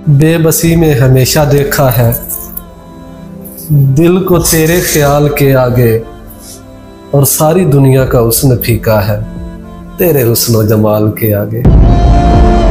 बेबसी में हमेशा देखा है दिल को तेरे ख्याल के आगे, और सारी दुनिया का हुस्न फीका है तेरे हुस्न व जमाल के आगे।